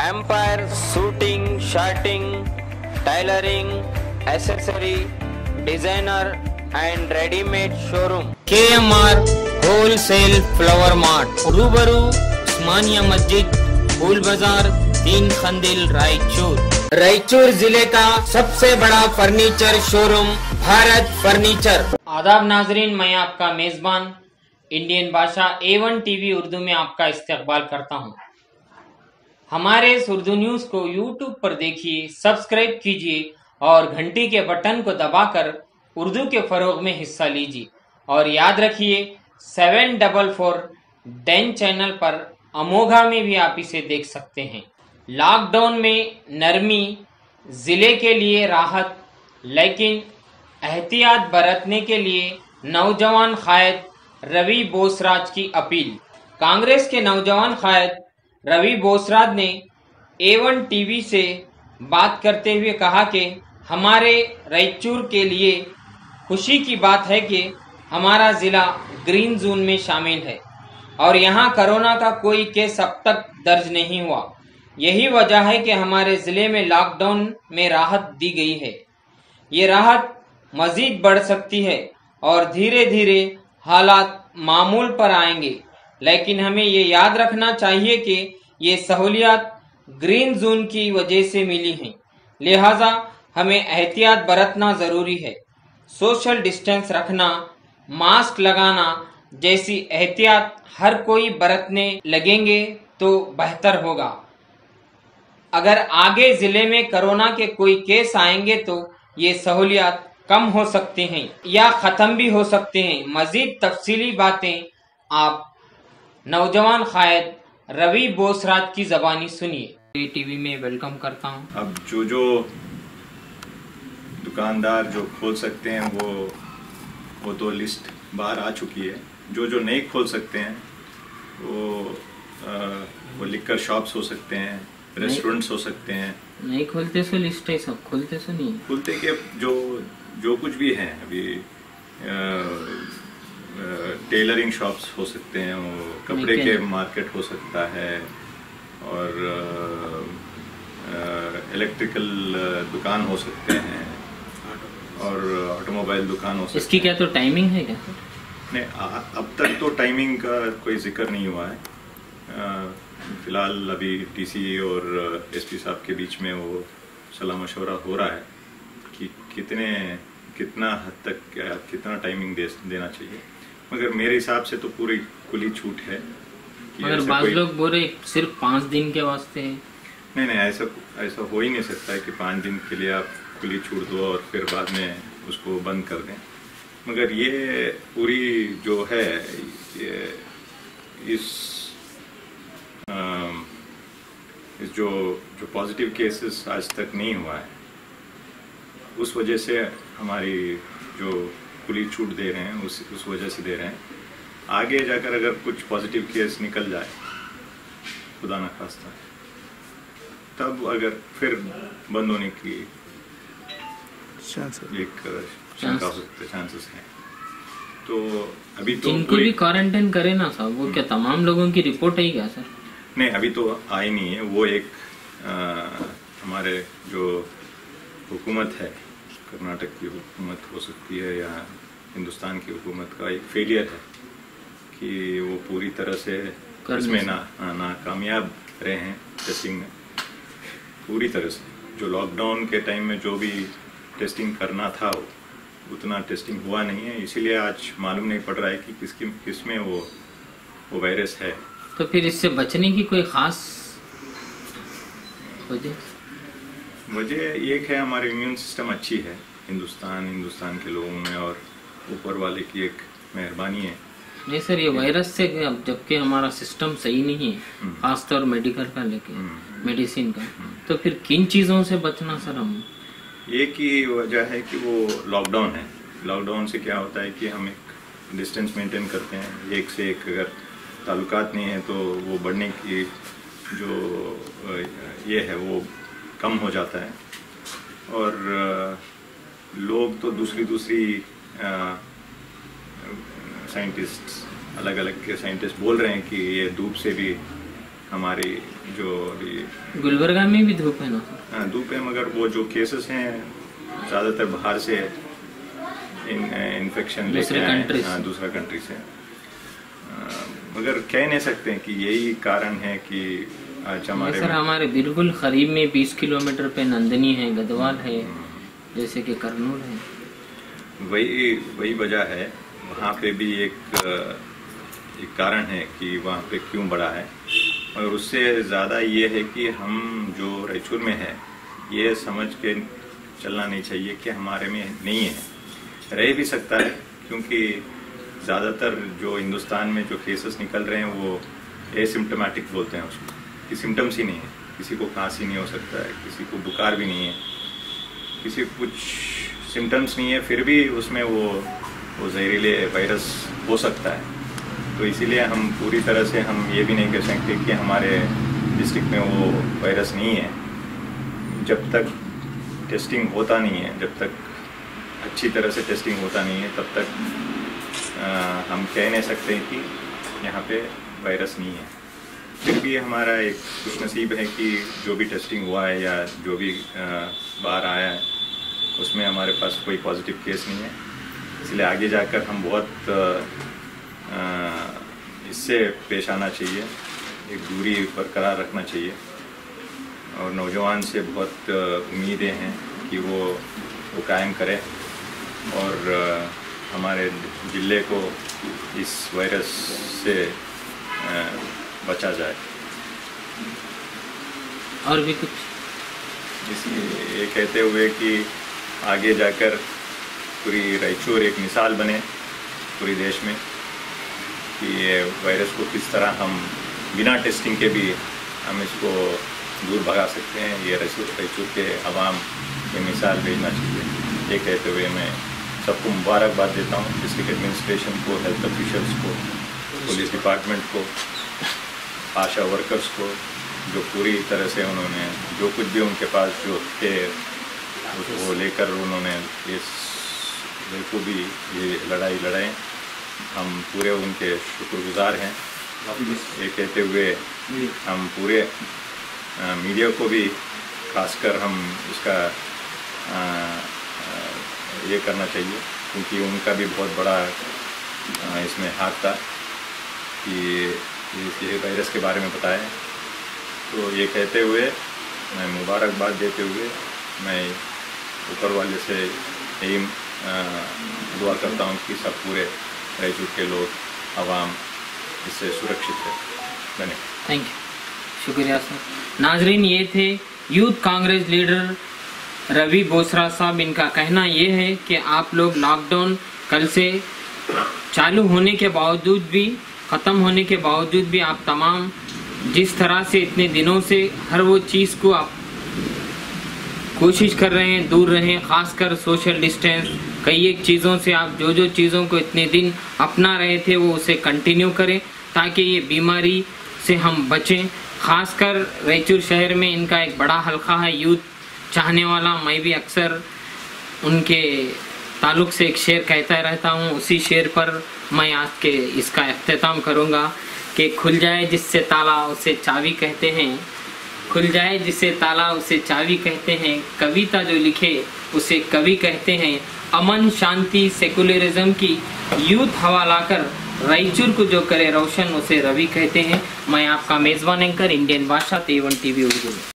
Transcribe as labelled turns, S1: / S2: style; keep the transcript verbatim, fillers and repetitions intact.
S1: Empire suiting, shirting, tailoring, accessory, designer and readymade showroom. के M R wholesale flower mart, रूबरू उस्मानिया मस्जिद, फूल बाजार, तीन खंदिल, रायचूर। रायचूर जिले का सबसे बड़ा फर्नीचर शोरूम भारत फर्नीचर। आदाब नाजरीन, मैं आपका मेजबान इंडियन भाषा ए वन टीवी उर्दू में आपका इस्तकबाल करता हूं। हमारे इस उर्दू न्यूज को यूट्यूब पर देखिए, सब्सक्राइब कीजिए और घंटी के बटन को दबाकर उर्दू के फरोग में हिस्सा लीजिए। और याद रखिए, seven double four Dane channel पर अमोघा में भी आप इसे देख सकते हैं। लॉकडाउन में नरमी, जिले के लिए राहत, लेकिन एहतियात बरतने के लिए नौजवान कायद रवि बोसराज की अपील। कांग्रेस के नौजवान कायद रवि बोसराज ने ए वन टीवी से बात करते हुए कहा कि हमारे रायचूर के लिए खुशी की बात है कि हमारा जिला ग्रीन जोन में शामिल है और यहाँ कोरोना का कोई केस अब तक दर्ज नहीं हुआ। यही वजह है कि हमारे जिले में लॉकडाउन में राहत दी गई है। ये राहत मजीद बढ़ सकती है और धीरे धीरे हालात मामूल पर आएंगे, लेकिन हमें ये याद रखना चाहिए कि ये सहूलियात ग्रीन जोन की वजह से मिली हैं, लिहाजा हमें एहतियात बरतना जरूरी है। सोशल डिस्टेंस रखना, मास्क लगाना जैसी एहतियात हर कोई बरतने लगेंगे तो बेहतर होगा। अगर आगे जिले में कोरोना के कोई केस आएंगे तो ये सहूलियात कम हो सकते हैं या खत्म भी हो सकते हैं। मजीद तफसीली बातें आप नौजवान कायद रवि बोसराज की जबानी सुनिए। टीवी में वेलकम करता हूं।
S2: अब जो जो दुकानदार जो खोल सकते हैं वो वो तो लिस्ट बाहर आ चुकी है। जो जो नहीं खोल सकते हैं वो आ, वो लिकर शॉप्स हो सकते हैं, रेस्टोरेंट्स हो सकते हैं।
S3: नहीं खोलते सो लिस्ट है, सब खोलते सो नहीं
S2: खोलते के जो जो कुछ भी हैं अभी, टेलरिंग शॉप्स हो सकते हैं, वो कपड़े के मार्केट हो सकता है और इलेक्ट्रिकल दुकान हो सकते हैं और ऑटोमोबाइल दुकान हो सकती है।
S3: इसकी क्या तो टाइमिंग है क्या?
S2: नहीं, अब तक तो टाइमिंग का कोई जिक्र नहीं हुआ है। फिलहाल अभी टीसी और एसपी साहब के बीच में वो सलाह मशवरा हो रहा है कि कितने कितना हद तक क्या कितना टाइमिंग दे, देना चाहिए। मगर मेरे हिसाब से तो पूरी खुली छूट है।
S3: मगर बात लोग बोल रहे सिर्फ पाँच दिन के वास्ते है।
S2: नहीं नहीं, ऐसा ऐसा हो ही नहीं सकता है कि पाँच दिन के लिए आप खुली छूट दो और फिर बाद में उसको बंद कर दें। मगर ये पूरी जो है ये इस इस जो जो पॉजिटिव केसेस आज तक नहीं हुआ है, उस वजह से हमारी जो खुली छूट दे रहे हैं उस उस वजह से दे रहे हैं। आगे जाकर अगर कुछ पॉजिटिव केस निकल जाए, खुदा न खास्ता, तब अगर फिर बंद होने की एक शंका हो सकती है, चांसेस हैं। तो अभी तो
S3: जिनको भी क्वारंटाइन करे ना साहब, वो क्या तमाम लोगों की रिपोर्ट है क्या सर?
S2: नहीं, अभी तो आई नहीं है। वो एक आ, हमारे जो हुकूमत है, कर्नाटक की हुकूमत हो सकती है या हिंदुस्तान की हुकूमत का एक फेलियर है कि वो पूरी तरह से इसमें ना नाकामयाब रहे हैं टेस्टिंग में। पूरी तरह से जो लॉकडाउन के टाइम में जो भी टेस्टिंग करना था वो उतना टेस्टिंग हुआ नहीं है, इसीलिए आज मालूम नहीं पड़ रहा है कि किस किस में वो वो वायरस है।
S3: तो फिर इससे बचने की कोई खास वजह?
S2: वजह एक है, हमारी इम्यून सिस्टम अच्छी है हिंदुस्तान हिंदुस्तान के लोगों में और ऊपर वाले की एक मेहरबानी है।
S3: नहीं सर, ये वायरस से अब जबकि हमारा सिस्टम सही नहीं है, खासतौर मेडिकल का लेके मेडिसिन का, तो फिर किन चीज़ों से बचना सर हम?
S2: एक ही वजह है कि वो लॉकडाउन है। लॉकडाउन से क्या होता है कि हम एक डिस्टेंस मेंटेन करते हैं, एक से एक अगर ताल्लुकात नहीं है तो वो बढ़ने की जो ये है वो कम हो जाता है। और लोग तो दूसरी दूसरी साइंटिस्ट अलग अलग के साइंटिस्ट बोल रहे हैं कि ये धूप से भी हमारी जो अभी
S3: गुलबर्गा में भी धूप है ना?
S2: हाँ धूप है, मगर वो जो केसेस हैं ज़्यादातर बाहर से इन इन्फेक्शन
S3: दूसरे कंट्री
S2: हाँ दूसरा कंट्री से, मगर कह नहीं सकते कि यही कारण है कि आज हमारे
S3: सर हमारे बिल्कुल करीब में बीस किलोमीटर पे नंदनी है, गदवाल है, जैसे कि करनूल है।
S2: वही वही वजह है, वहाँ पे भी एक, एक कारण है कि वहाँ पे क्यों बढ़ा है, और उससे ज़्यादा ये है कि हम जो रायचूर में है ये समझ के चलना नहीं चाहिए कि हमारे में नहीं है, रह भी सकता है, क्योंकि ज़्यादातर जो हिंदुस्तान में जो केसेस निकल रहे हैं वो एसिम्टोमेटिक बोलते हैं उसको, कि सिम्टम्स ही नहीं है, किसी को खांसी नहीं हो सकता है, किसी को बुखार भी नहीं है, किसी को कुछ सिम्टम्स नहीं है, फिर भी उसमें वो वो जहरीले वायरस हो सकता है। तो इसीलिए हम पूरी तरह से हम ये भी नहीं कह सकते कि हमारे डिस्ट्रिक्ट में वो वायरस नहीं है। जब तक टेस्टिंग होता नहीं है, जब तक अच्छी तरह से टेस्टिंग होता नहीं है, तब तक आ, हम कह नहीं सकते कि यहाँ पे वायरस नहीं है। फिर भी हमारा एक खुशनसीब है कि जो भी टेस्टिंग हुआ है या जो भी बाहर आया है उसमें हमारे पास कोई पॉजिटिव केस नहीं है, इसलिए आगे जाकर हम बहुत आ, इससे पेश आना चाहिए, एक दूरी बरकरार रखना चाहिए, और नौजवान से बहुत उम्मीदें हैं कि वो वो कायम करें और आ, हमारे ज़िले को इस वायरस से आ, बचा जाए।
S3: और भी कुछ
S2: इसलिए ये कहते हुए कि आगे जाकर पूरी रायचूर एक मिसाल बने पूरी देश में कि ये वायरस को किस तरह हम बिना टेस्टिंग के भी हम इसको दूर भगा सकते हैं, ये रायचूर रायचूर के अवाम ये मिसाल भेजना चाहिए। ये कहते हुए मैं सबको मुबारकबाद देता हूँ, डिस्ट्रिक्ट एडमिनिस्ट्रेशन को, हेल्थ ऑफिशियल्स को, पुलिस डिपार्टमेंट को, आशा वर्कर्स को, जो पूरी तरह से उन्होंने जो कुछ भी उनके पास जो थे उसको लेकर उन्होंने इस बिल्कुल भी ये लड़ाई लड़ाएं। हम पूरे उनके शुक्रगुजार हैं। ये कहते हुए हम पूरे आ, मीडिया को भी खासकर हम इसका आ, आ, ये करना चाहिए, क्योंकि उनका भी बहुत बड़ा आ, इसमें हाथ था कि ये वायरस के बारे में बताएं। तो ये कहते हुए मैं मुबारकबाद देते हुए मैं ऊपर वाले से यही दुआ करता हूँ कि सब पूरे रायचूर के लोग, आवाम इससे सुरक्षित है। धन्यवाद।
S3: थैंक यू, शुक्रिया सर। नाजरीन, ये थे यूथ कांग्रेस लीडर रवि बोसरा साहब। इनका कहना ये है कि आप लोग लॉकडाउन कल से चालू होने के बावजूद भी, ख़त्म होने के बावजूद भी आप तमाम जिस तरह से इतने दिनों से हर वो चीज़ को आप कोशिश कर रहे हैं दूर रहें, खासकर सोशल डिस्टेंस, कई एक चीज़ों से आप जो जो चीज़ों को इतने दिन अपना रहे थे वो उसे कंटिन्यू करें, ताकि ये बीमारी से हम बचें। खासकर रायचूर शहर में इनका एक बड़ा हल्का है यूथ चाहने वाला। मैं भी अक्सर उनके ताल्लुक़ से एक शेर कहता रहता हूँ, उसी शेर पर मैं आज के इसका अख्तिताम करूँगा कि खुल जाए जिससे ताला उसे चाबी कहते हैं, खुल जाए जिसे ताला उसे चाबी कहते हैं, कविता जो लिखे उसे कवि कहते हैं, अमन शांति सेकुलरिज्म की यूथ हवा लाकर रायचूर को जो करे रोशन उसे रवि कहते हैं। मैं आपका मेज़बान एंकर इंडियन भाषा तेवन टीवी उर्दू।